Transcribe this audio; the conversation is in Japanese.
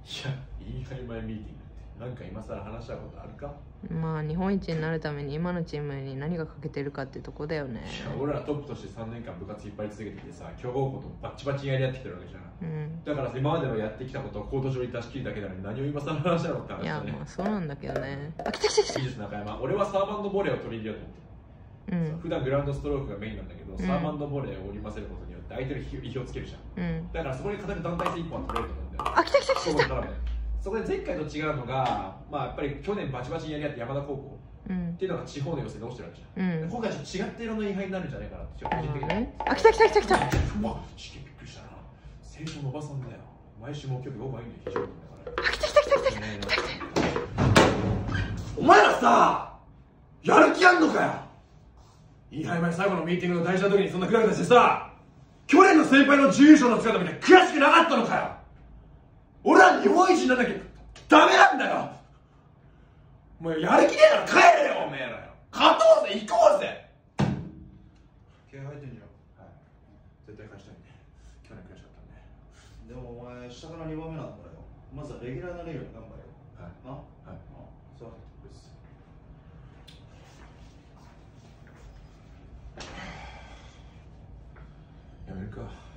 や、インハイマイミーティングってなんか今更話したことあるか。 まあ日本一になるために今のチームに何が欠けてるかってとこだよね。 いや、俺らトップとして3年間部活引っ張り続けてきてさ、強豪校とバッチバチにやり合ってきてるわけじゃん。だから今までのやってきたことをコート上に出し切るだけなのに何を今更話したのって話だね。 いやまあそうなんだけどね。あ、来た来た来た。 技術中山、俺はサーバンドボレーを取り入れようと思ってる。普段グラウンドストロークがメインなんだけど、サーバンドボレーを織り交ぜることによって相手の意表をつけるじゃん。だからそこに勝てる団体戦1本は取れると思うんだよ。 あ、来た来た来た来た。 そこで前回と違うのが、まあやっぱり去年バチバチにやり合って山田高校っていうのが地方の予選で落ちてるわけじゃん。今回ちょっと違った色の違反になるんじゃないかなって個人的に。 あ、来た来た来た来た。 うわ、しげびっくりしたな。生徒のおばさんだよ。毎週木曜日オーバーインで非常にだから。 あ、来た来た来た来た来た。 お前らさ、やる気あんのかよ。インハイ前最後のミーティングの大事な時にそんなクラクラしてさ、去年の先輩の準優勝の姿見て悔しくなかったのかよ。俺は日本一にならなきゃダメなんだよ。もうやる気ねえなら帰れよおめえらよ。勝とうぜ、行こうぜ。気合入ってんじゃん。はい、絶対勝ちたいんで。去年悔しかったんで。 でもお前下から2番目なんだよ。まずはレギュラーになれるように頑張れよ。 はい。 な。 はい。 そうです。やめるか。